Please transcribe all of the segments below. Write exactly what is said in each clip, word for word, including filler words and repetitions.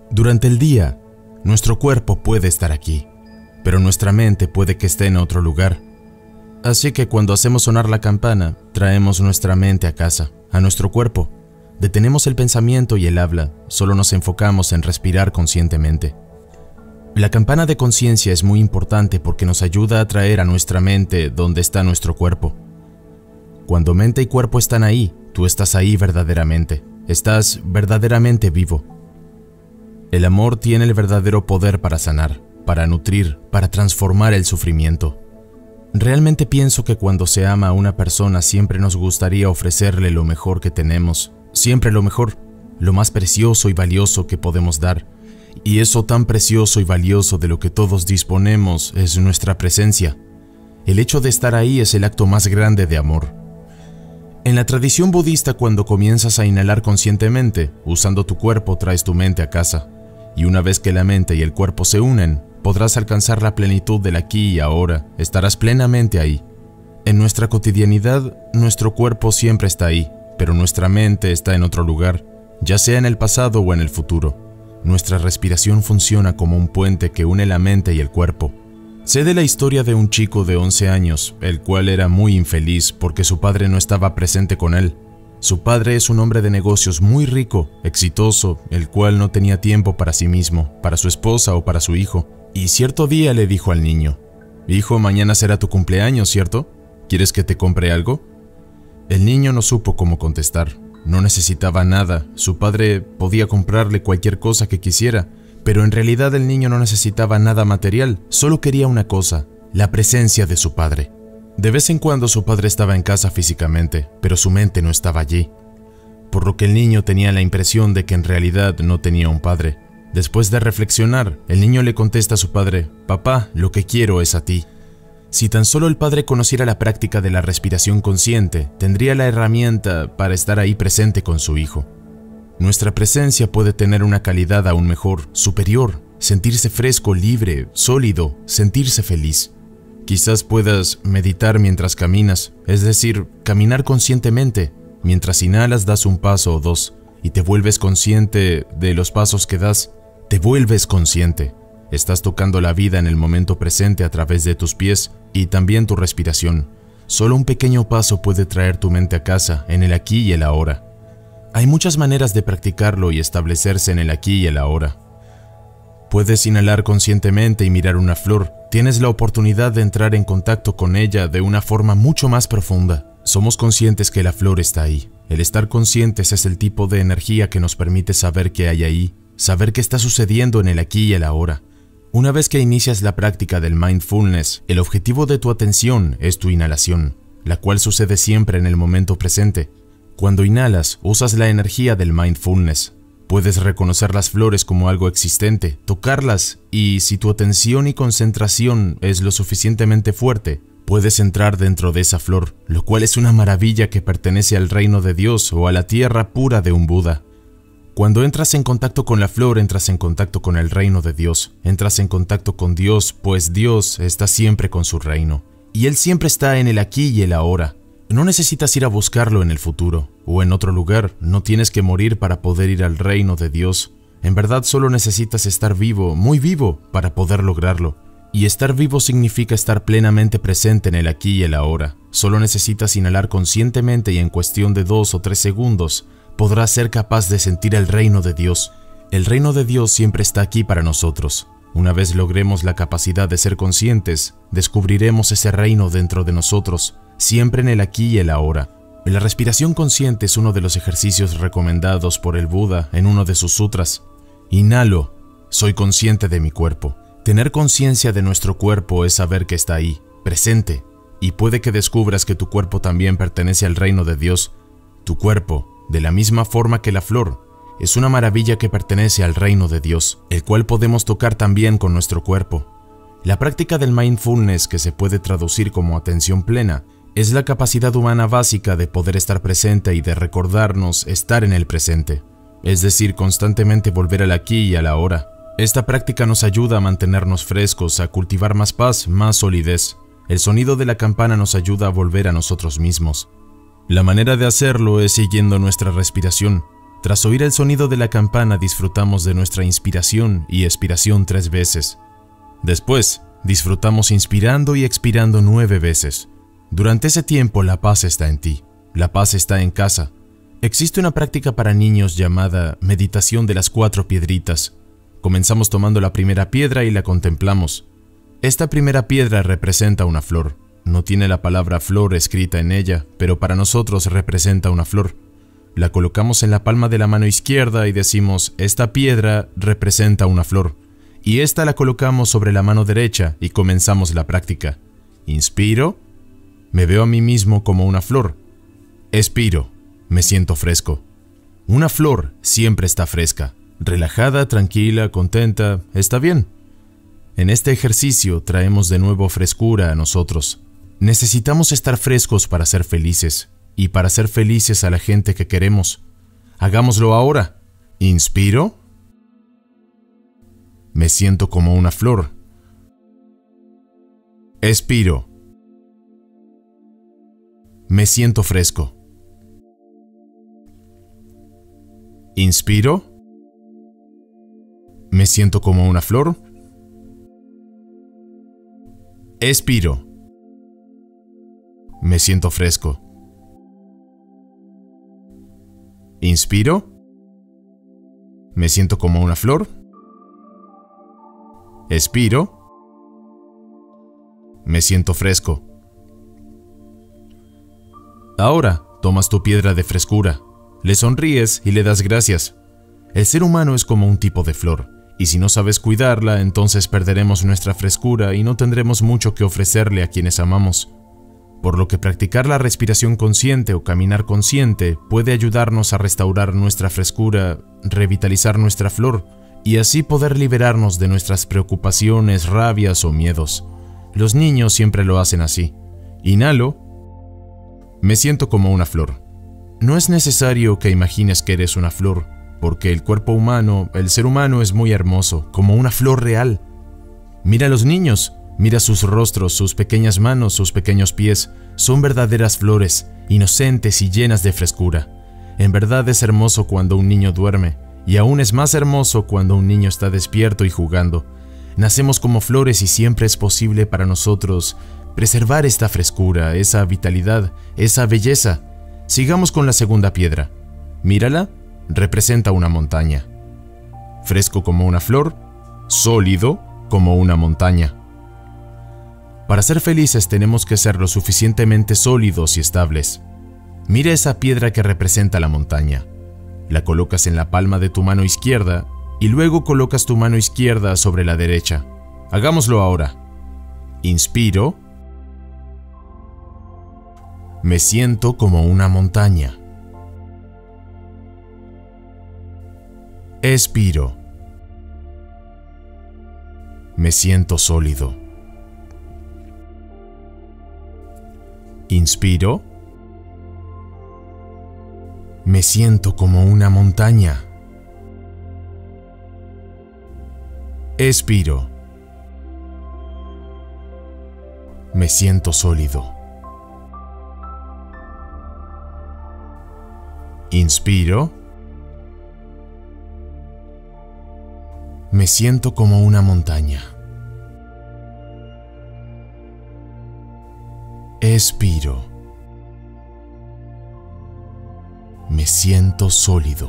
Durante el día, nuestro cuerpo puede estar aquí, pero nuestra mente puede que esté en otro lugar. Así que cuando hacemos sonar la campana, traemos nuestra mente a casa, a nuestro cuerpo. Detenemos el pensamiento y el habla, solo nos enfocamos en respirar conscientemente. La campana de conciencia es muy importante porque nos ayuda a traer a nuestra mente donde está nuestro cuerpo. Cuando mente y cuerpo están ahí, tú estás ahí verdaderamente, estás verdaderamente vivo. El amor tiene el verdadero poder para sanar, para nutrir, para transformar el sufrimiento. Realmente pienso que cuando se ama a una persona siempre nos gustaría ofrecerle lo mejor que tenemos, siempre lo mejor, lo más precioso y valioso que podemos dar. Y eso tan precioso y valioso de lo que todos disponemos es nuestra presencia. El hecho de estar ahí es el acto más grande de amor. En la tradición budista, cuando comienzas a inhalar conscientemente, usando tu cuerpo traes tu mente a casa. Y una vez que la mente y el cuerpo se unen, podrás alcanzar la plenitud del aquí y ahora, estarás plenamente ahí. En nuestra cotidianidad, nuestro cuerpo siempre está ahí, pero nuestra mente está en otro lugar, ya sea en el pasado o en el futuro. Nuestra respiración funciona como un puente que une la mente y el cuerpo. Sé de la historia de un chico de once años, el cual era muy infeliz porque su padre no estaba presente con él. Su padre es un hombre de negocios muy rico, exitoso, el cual no tenía tiempo para sí mismo, para su esposa o para su hijo. Y cierto día le dijo al niño: «Hijo, mañana será tu cumpleaños, ¿cierto? ¿Quieres que te compre algo?». El niño no supo cómo contestar. No necesitaba nada, su padre podía comprarle cualquier cosa que quisiera, pero en realidad el niño no necesitaba nada material, solo quería una cosa: la presencia de su padre. De vez en cuando su padre estaba en casa físicamente, pero su mente no estaba allí, por lo que el niño tenía la impresión de que en realidad no tenía un padre. Después de reflexionar, el niño le contesta a su padre: «Papá, lo que quiero es a ti». Si tan solo el padre conociera la práctica de la respiración consciente, tendría la herramienta para estar ahí presente con su hijo. Nuestra presencia puede tener una calidad aún mejor, superior, sentirse fresco, libre, sólido, sentirse feliz. Quizás puedas meditar mientras caminas, es decir, caminar conscientemente. Mientras inhalas das un paso o dos y te vuelves consciente de los pasos que das. Te vuelves consciente. Estás tocando la vida en el momento presente a través de tus pies y también tu respiración. Solo un pequeño paso puede traer tu mente a casa, en el aquí y el ahora. Hay muchas maneras de practicarlo y establecerse en el aquí y el ahora. Puedes inhalar conscientemente y mirar una flor. Tienes la oportunidad de entrar en contacto con ella de una forma mucho más profunda. Somos conscientes que la flor está ahí. El estar conscientes es el tipo de energía que nos permite saber qué hay ahí, saber qué está sucediendo en el aquí y el ahora. Una vez que inicias la práctica del mindfulness, el objetivo de tu atención es tu inhalación, la cual sucede siempre en el momento presente. Cuando inhalas, usas la energía del mindfulness. Puedes reconocer las flores como algo existente, tocarlas, y si tu atención y concentración es lo suficientemente fuerte, puedes entrar dentro de esa flor, lo cual es una maravilla que pertenece al reino de Dios o a la tierra pura de un Buda. Cuando entras en contacto con la flor, entras en contacto con el reino de Dios, entras en contacto con Dios, pues Dios está siempre con su reino, y Él siempre está en el aquí y el ahora. No necesitas ir a buscarlo en el futuro o en otro lugar, no tienes que morir para poder ir al reino de Dios. En verdad solo necesitas estar vivo, muy vivo, para poder lograrlo. Y estar vivo significa estar plenamente presente en el aquí y el ahora. Solo necesitas inhalar conscientemente y en cuestión de dos o tres segundos podrás ser capaz de sentir el reino de Dios. El reino de Dios siempre está aquí para nosotros. Una vez logremos la capacidad de ser conscientes, descubriremos ese reino dentro de nosotros, siempre en el aquí y el ahora. La respiración consciente es uno de los ejercicios recomendados por el Buda en uno de sus sutras. Inhalo, soy consciente de mi cuerpo. Tener conciencia de nuestro cuerpo es saber que está ahí, presente, y puede que descubras que tu cuerpo también pertenece al reino de Dios. Tu cuerpo, de la misma forma que la flor, es una maravilla que pertenece al reino de Dios, el cual podemos tocar también con nuestro cuerpo. La práctica del mindfulness, que se puede traducir como atención plena, es la capacidad humana básica de poder estar presente y de recordarnos estar en el presente, es decir, constantemente volver al aquí y a la ahora. Esta práctica nos ayuda a mantenernos frescos, a cultivar más paz, más solidez. El sonido de la campana nos ayuda a volver a nosotros mismos. La manera de hacerlo es siguiendo nuestra respiración. Tras oír el sonido de la campana disfrutamos de nuestra inspiración y expiración tres veces. Después, disfrutamos inspirando y expirando nueve veces. Durante ese tiempo la paz está en ti, la paz está en casa. Existe una práctica para niños llamada meditación de las cuatro piedritas. Comenzamos tomando la primera piedra y la contemplamos. Esta primera piedra representa una flor. No tiene la palabra flor escrita en ella, pero para nosotros representa una flor. La colocamos en la palma de la mano izquierda y decimos, esta piedra representa una flor. Y esta la colocamos sobre la mano derecha y comenzamos la práctica. Inspiro, me veo a mí mismo como una flor. Expiro, me siento fresco. Una flor siempre está fresca, relajada, tranquila, contenta, está bien. En este ejercicio traemos de nuevo frescura a nosotros. Necesitamos estar frescos para ser felices y para ser felices a la gente que queremos. Hagámoslo ahora. Inspiro. Me siento como una flor. Expiro. Me siento fresco. Inspiro. Me siento como una flor. Expiro. Me siento fresco. Inspiro. Me siento como una flor. Expiro. Me siento fresco. Ahora tomas tu piedra de frescura, le sonríes y le das gracias. El ser humano es como un tipo de flor, y si no sabes cuidarla, entonces perderemos nuestra frescura y no tendremos mucho que ofrecerle a quienes amamos. Por lo que practicar la respiración consciente o caminar consciente puede ayudarnos a restaurar nuestra frescura, revitalizar nuestra flor, y así poder liberarnos de nuestras preocupaciones, rabias o miedos. Los niños siempre lo hacen así. Inhalo. Me siento como una flor. No es necesario que imagines que eres una flor, porque el cuerpo humano, el ser humano es muy hermoso, como una flor real. Mira a los niños, mira sus rostros, sus pequeñas manos, sus pequeños pies. Son verdaderas flores, inocentes y llenas de frescura. En verdad es hermoso cuando un niño duerme, y aún es más hermoso cuando un niño está despierto y jugando. Nacemos como flores y siempre es posible para nosotros preservar esta frescura, esa vitalidad, esa belleza. Sigamos con la segunda piedra. Mírala, representa una montaña. Fresco como una flor, sólido como una montaña. Para ser felices tenemos que ser lo suficientemente sólidos y estables. Mira esa piedra que representa la montaña. La colocas en la palma de tu mano izquierda y luego colocas tu mano izquierda sobre la derecha. Hagámoslo ahora. Inspiro. Me siento como una montaña. Expiro. Me siento sólido. Inspiro. Me siento como una montaña. Expiro. Me siento sólido. Inspiro. Me siento como una montaña. Expiro. Me siento sólido.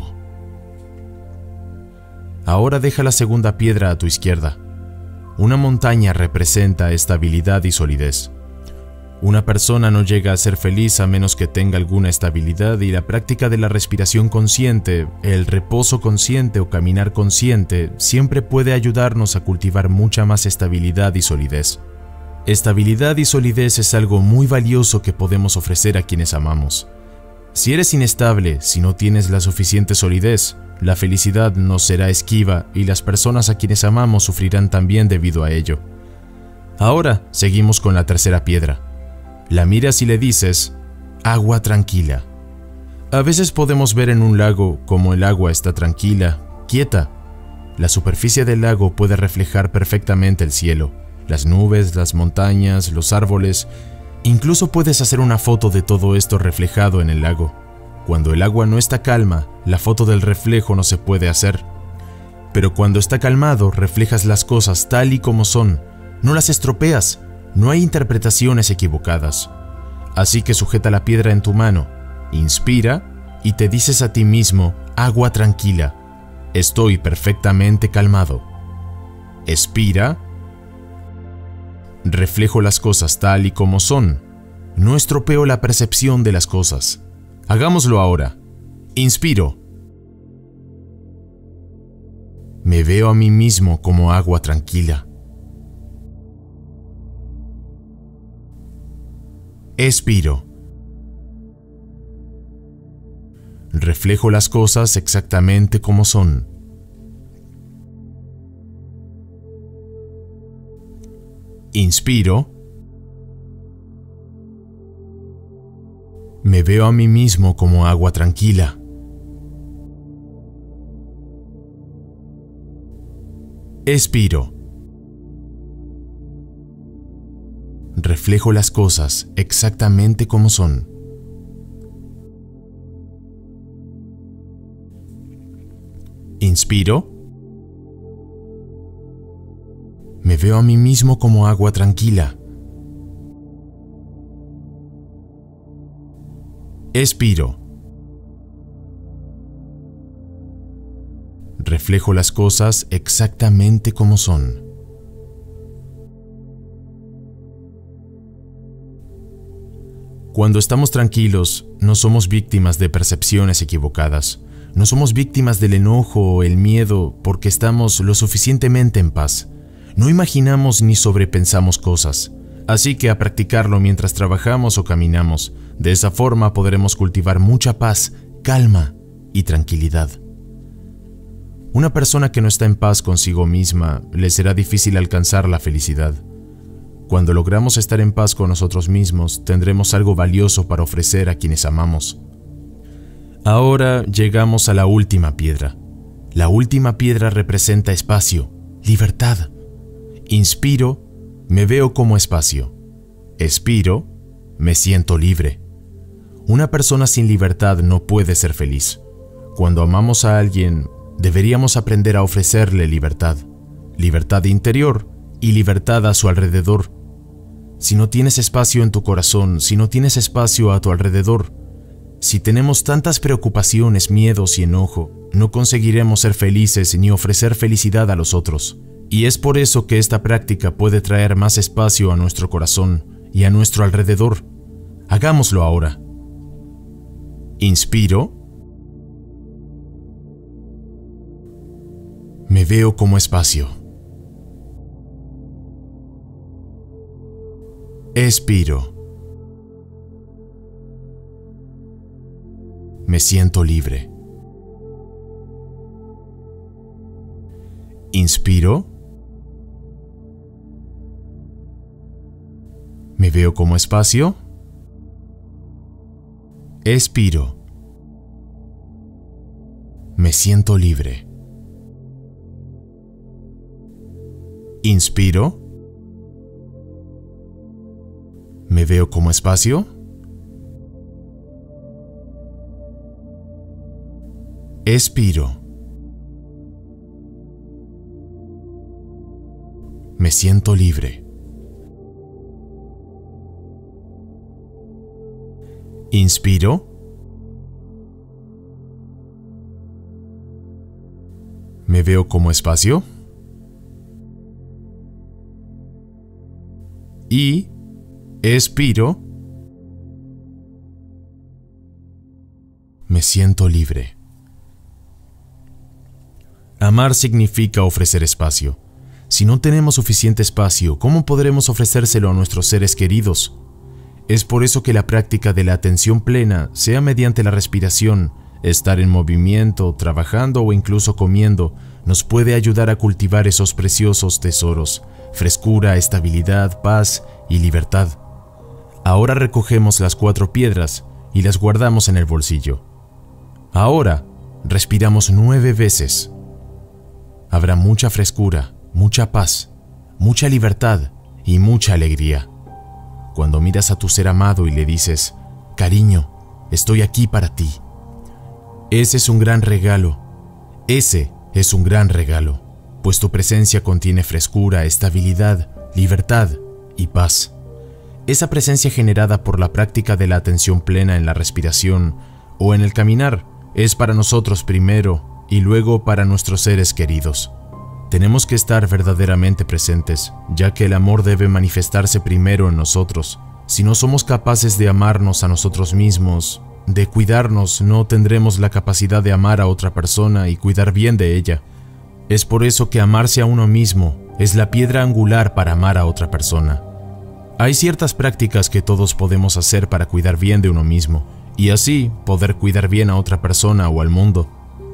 Ahora deja la segunda piedra a tu izquierda. Una montaña representa estabilidad y solidez. Una persona no llega a ser feliz a menos que tenga alguna estabilidad, y la práctica de la respiración consciente, el reposo consciente o caminar consciente siempre puede ayudarnos a cultivar mucha más estabilidad y solidez. Estabilidad y solidez es algo muy valioso que podemos ofrecer a quienes amamos. Si eres inestable, si no tienes la suficiente solidez, la felicidad nos será esquiva y las personas a quienes amamos sufrirán también debido a ello. Ahora seguimos con la tercera piedra. La miras y le dices, agua tranquila. A veces podemos ver en un lago cómo el agua está tranquila, quieta. La superficie del lago puede reflejar perfectamente el cielo, las nubes, las montañas, los árboles. Incluso puedes hacer una foto de todo esto reflejado en el lago. Cuando el agua no está calma, la foto del reflejo no se puede hacer. Pero cuando está calmado, reflejas las cosas tal y como son, no las estropeas, no hay interpretaciones equivocadas. Así que sujeta la piedra en tu mano, inspira y te dices a ti mismo, agua tranquila, estoy perfectamente calmado. Expira, reflejo las cosas tal y como son, no estropeo la percepción de las cosas. Hagámoslo ahora. Inspiro. Me veo a mí mismo como agua tranquila. Expiro. Reflejo las cosas exactamente como son. Inspiro. Me veo a mí mismo como agua tranquila. Expiro. Reflejo las cosas exactamente como son. Inspiro. Me veo a mí mismo como agua tranquila. Expiro. Reflejo las cosas exactamente como son. Cuando estamos tranquilos, no somos víctimas de percepciones equivocadas. No somos víctimas del enojo o el miedo porque estamos lo suficientemente en paz. No imaginamos ni sobrepensamos cosas. Así que a practicarlo mientras trabajamos o caminamos. De esa forma podremos cultivar mucha paz, calma y tranquilidad. Una persona que no está en paz consigo misma, le será difícil alcanzar la felicidad. Cuando logramos estar en paz con nosotros mismos, tendremos algo valioso para ofrecer a quienes amamos. Ahora llegamos a la última piedra. La última piedra representa espacio, libertad. Inspiro, me veo como espacio. Expiro, me siento libre. Una persona sin libertad no puede ser feliz. Cuando amamos a alguien, deberíamos aprender a ofrecerle libertad. Libertad interior y libertad a su alrededor. Si no tienes espacio en tu corazón, si no tienes espacio a tu alrededor, si tenemos tantas preocupaciones, miedos y enojo, no conseguiremos ser felices ni ofrecer felicidad a los otros. Y es por eso que esta práctica puede traer más espacio a nuestro corazón y a nuestro alrededor. Hagámoslo ahora. Inspiro. Me veo como espacio. Expiro. Me siento libre. Inspiro. Me veo como espacio. Expiro. Me siento libre. Inspiro. Me veo como espacio. Expiro. Me siento libre. Inspiro. Me veo como espacio. Y expiro. Me siento libre. Amar significa ofrecer espacio. Si no tenemos suficiente espacio, ¿cómo podremos ofrecérselo a nuestros seres queridos? Es por eso que la práctica de la atención plena, sea mediante la respiración, estar en movimiento, trabajando o incluso comiendo, nos puede ayudar a cultivar esos preciosos tesoros, frescura, estabilidad, paz y libertad. Ahora recogemos las cuatro piedras y las guardamos en el bolsillo. Ahora respiramos nueve veces. Habrá mucha frescura, mucha paz, mucha libertad y mucha alegría. Cuando miras a tu ser amado y le dices, cariño, estoy aquí para ti. Ese es un gran regalo. Ese es un gran regalo, pues tu presencia contiene frescura, estabilidad, libertad y paz. Esa presencia generada por la práctica de la atención plena en la respiración o en el caminar es para nosotros primero y luego para nuestros seres queridos. Tenemos que estar verdaderamente presentes, ya que el amor debe manifestarse primero en nosotros. Si no somos capaces de amarnos a nosotros mismos, de cuidarnos, no tendremos la capacidad de amar a otra persona y cuidar bien de ella. Es por eso que amarse a uno mismo es la piedra angular para amar a otra persona. Hay ciertas prácticas que todos podemos hacer para cuidar bien de uno mismo, y así poder cuidar bien a otra persona o al mundo.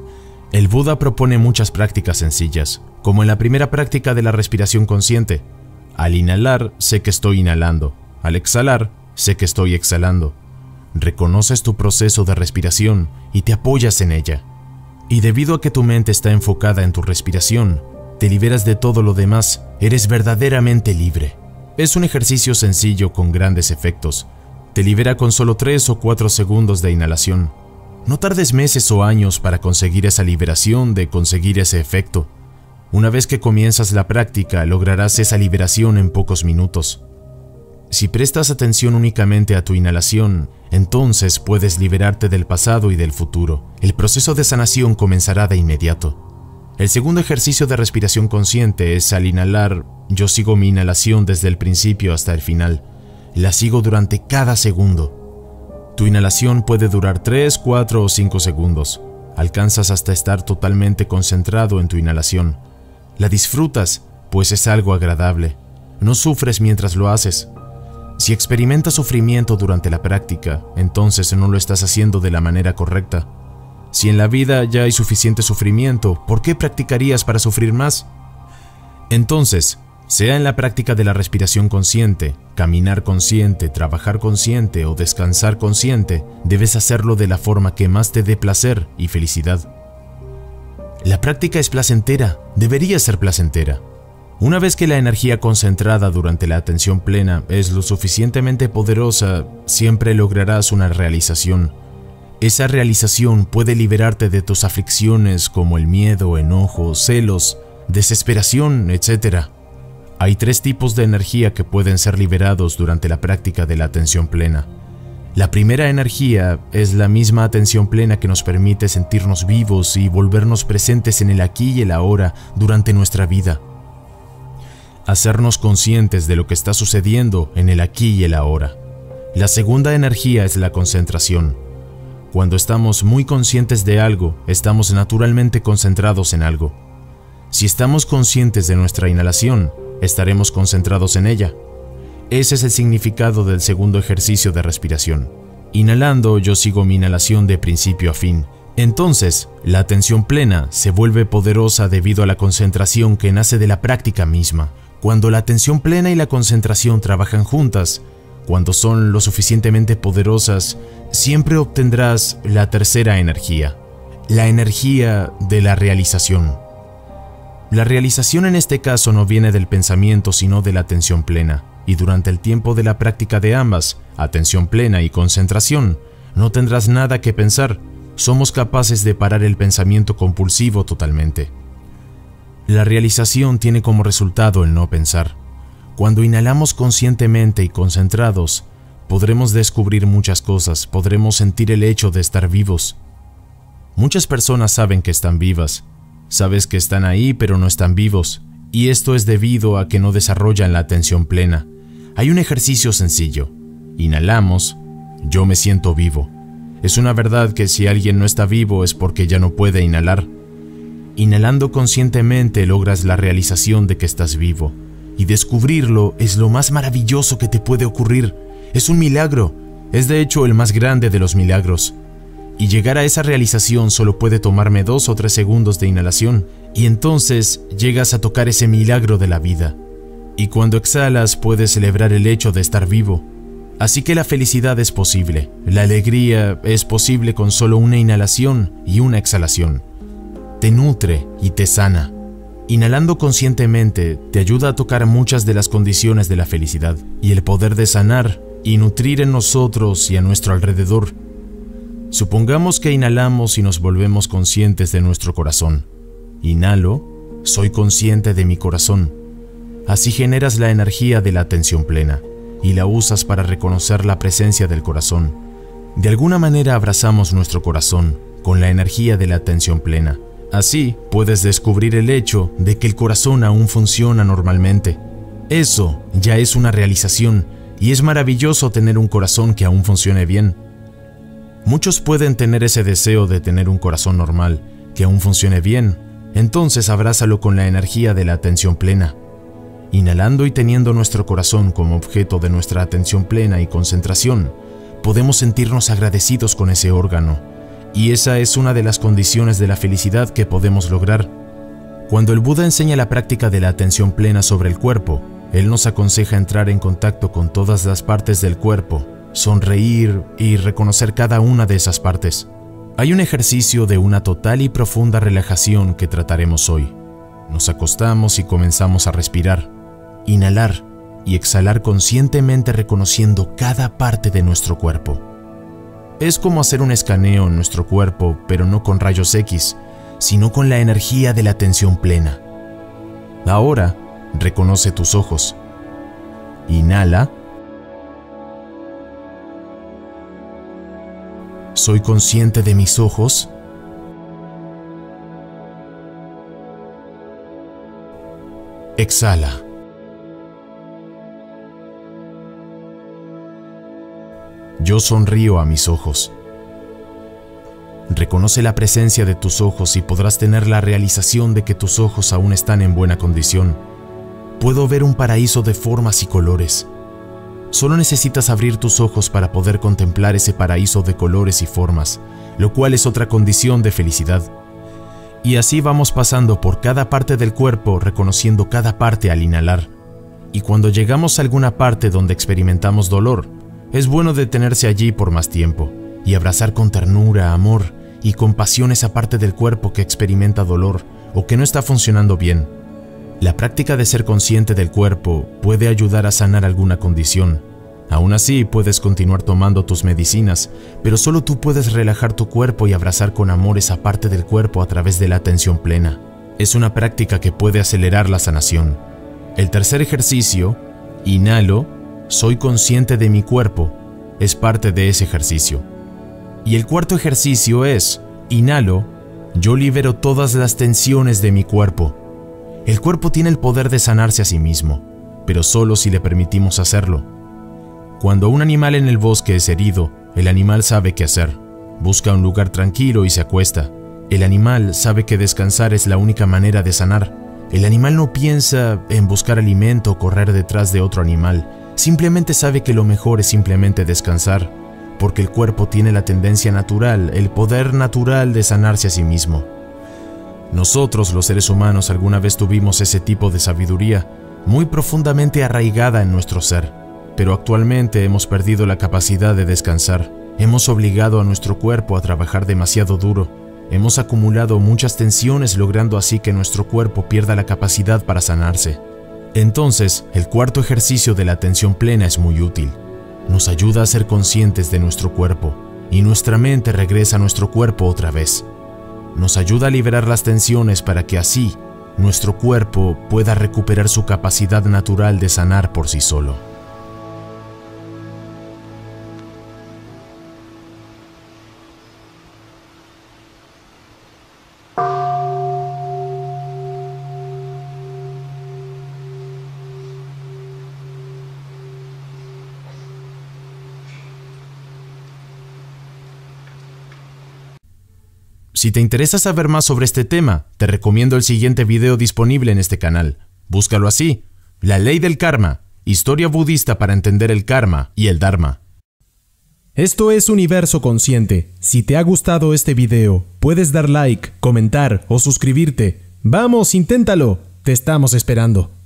El Buda propone muchas prácticas sencillas, como en la primera práctica de la respiración consciente. Al inhalar, sé que estoy inhalando. Al exhalar, sé que estoy exhalando. Reconoces tu proceso de respiración y te apoyas en ella. Y debido a que tu mente está enfocada en tu respiración, te liberas de todo lo demás, eres verdaderamente libre. Es un ejercicio sencillo con grandes efectos. Te libera con solo tres o cuatro segundos de inhalación. No tardes meses o años para conseguir esa liberación de conseguir ese efecto. Una vez que comienzas la práctica, lograrás esa liberación en pocos minutos. Si prestas atención únicamente a tu inhalación, entonces puedes liberarte del pasado y del futuro. El proceso de sanación comenzará de inmediato. El segundo ejercicio de respiración consciente es al inhalar, yo sigo mi inhalación desde el principio hasta el final. La sigo durante cada segundo. Tu inhalación puede durar tres, cuatro o cinco segundos. Alcanzas hasta estar totalmente concentrado en tu inhalación. La disfrutas, pues es algo agradable. No sufres mientras lo haces. Si experimentas sufrimiento durante la práctica, entonces no lo estás haciendo de la manera correcta. Si en la vida ya hay suficiente sufrimiento, ¿por qué practicarías para sufrir más? Entonces, sea en la práctica de la respiración consciente, caminar consciente, trabajar consciente o descansar consciente, debes hacerlo de la forma que más te dé placer y felicidad. La práctica es placentera, debería ser placentera. Una vez que la energía concentrada durante la atención plena es lo suficientemente poderosa, siempre lograrás una realización. Esa realización puede liberarte de tus aflicciones como el miedo, enojo, celos, desesperación, etcétera. Hay tres tipos de energía que pueden ser liberados durante la práctica de la atención plena. La primera energía es la misma atención plena que nos permite sentirnos vivos y volvernos presentes en el aquí y el ahora durante nuestra vida. Hacernos conscientes de lo que está sucediendo en el aquí y el ahora. La segunda energía es la concentración. Cuando estamos muy conscientes de algo, estamos naturalmente concentrados en algo. Si estamos conscientes de nuestra inhalación, estaremos concentrados en ella. Ese es el significado del segundo ejercicio de respiración. Inhalando, yo sigo mi inhalación de principio a fin. Entonces, la atención plena se vuelve poderosa debido a la concentración que nace de la práctica misma. Cuando la atención plena y la concentración trabajan juntas, cuando son lo suficientemente poderosas, siempre obtendrás la tercera energía, la energía de la realización. La realización en este caso no viene del pensamiento sino de la atención plena, y durante el tiempo de la práctica de ambas, atención plena y concentración, no tendrás nada que pensar, somos capaces de parar el pensamiento compulsivo totalmente. La realización tiene como resultado el no pensar. Cuando inhalamos conscientemente y concentrados, podremos descubrir muchas cosas, podremos sentir el hecho de estar vivos. Muchas personas saben que están vivas, sabes que están ahí pero no están vivos, y esto es debido a que no desarrollan la atención plena. Hay un ejercicio sencillo. Inhalamos, yo me siento vivo. Es una verdad que si alguien no está vivo es porque ya no puede inhalar. Inhalando conscientemente logras la realización de que estás vivo, y descubrirlo es lo más maravilloso que te puede ocurrir. Es un milagro, es de hecho el más grande de los milagros. Y llegar a esa realización solo puede tomarme dos o tres segundos de inhalación, y entonces llegas a tocar ese milagro de la vida. Y cuando exhalas puedes celebrar el hecho de estar vivo. Así que la felicidad es posible, la alegría es posible con solo una inhalación y una exhalación. Te nutre y te sana. Inhalando conscientemente te ayuda a tocar muchas de las condiciones de la felicidad y el poder de sanar y nutrir en nosotros y a nuestro alrededor. Supongamos que inhalamos y nos volvemos conscientes de nuestro corazón. Inhalo, soy consciente de mi corazón. Así generas la energía de la atención plena y la usas para reconocer la presencia del corazón. De alguna manera abrazamos nuestro corazón con la energía de la atención plena. Así puedes descubrir el hecho de que el corazón aún funciona normalmente. Eso ya es una realización y es maravilloso tener un corazón que aún funcione bien. Muchos pueden tener ese deseo de tener un corazón normal, que aún funcione bien. Entonces abrázalo con la energía de la atención plena. Inhalando y teniendo nuestro corazón como objeto de nuestra atención plena y concentración, podemos sentirnos agradecidos con ese órgano, y esa es una de las condiciones de la felicidad que podemos lograr. Cuando el Buda enseña la práctica de la atención plena sobre el cuerpo, él nos aconseja entrar en contacto con todas las partes del cuerpo, sonreír y reconocer cada una de esas partes. Hay un ejercicio de una total y profunda relajación que trataremos hoy. Nos acostamos y comenzamos a respirar, inhalar y exhalar conscientemente reconociendo cada parte de nuestro cuerpo. Es como hacer un escaneo en nuestro cuerpo, pero no con rayos X, sino con la energía de la atención plena. Ahora, reconoce tus ojos. Inhala. Soy consciente de mis ojos. Exhala. Yo sonrío a mis ojos. Reconoce la presencia de tus ojos y podrás tener la realización de que tus ojos aún están en buena condición. Puedo ver un paraíso de formas y colores. Solo necesitas abrir tus ojos para poder contemplar ese paraíso de colores y formas, lo cual es otra condición de felicidad. Y así vamos pasando por cada parte del cuerpo, reconociendo cada parte al inhalar. Y cuando llegamos a alguna parte donde experimentamos dolor, es bueno detenerse allí por más tiempo y abrazar con ternura, amor y compasión esa parte del cuerpo que experimenta dolor o que no está funcionando bien. La práctica de ser consciente del cuerpo puede ayudar a sanar alguna condición. Aún así, puedes continuar tomando tus medicinas, pero solo tú puedes relajar tu cuerpo y abrazar con amor esa parte del cuerpo a través de la atención plena. Es una práctica que puede acelerar la sanación. El tercer ejercicio, inhalo, soy consciente de mi cuerpo, es parte de ese ejercicio. Y el cuarto ejercicio es, inhalo, yo libero todas las tensiones de mi cuerpo. El cuerpo tiene el poder de sanarse a sí mismo, pero solo si le permitimos hacerlo. Cuando un animal en el bosque es herido, el animal sabe qué hacer. Busca un lugar tranquilo y se acuesta. El animal sabe que descansar es la única manera de sanar. El animal no piensa en buscar alimento o correr detrás de otro animal. Simplemente sabe que lo mejor es simplemente descansar, porque el cuerpo tiene la tendencia natural, el poder natural de sanarse a sí mismo. Nosotros, los seres humanos, alguna vez tuvimos ese tipo de sabiduría, muy profundamente arraigada en nuestro ser, pero actualmente hemos perdido la capacidad de descansar. Hemos obligado a nuestro cuerpo a trabajar demasiado duro. Hemos acumulado muchas tensiones, logrando así que nuestro cuerpo pierda la capacidad para sanarse. Entonces, el cuarto ejercicio de la atención plena es muy útil. Nos ayuda a ser conscientes de nuestro cuerpo, y nuestra mente regresa a nuestro cuerpo otra vez. Nos ayuda a liberar las tensiones para que así, nuestro cuerpo pueda recuperar su capacidad natural de sanar por sí solo. Si te interesa saber más sobre este tema, te recomiendo el siguiente video disponible en este canal. Búscalo así: La ley del karma, historia budista para entender el karma y el dharma. Esto es Universo Consciente. Si te ha gustado este video, puedes dar like, comentar o suscribirte. ¡Vamos, inténtalo! Te estamos esperando.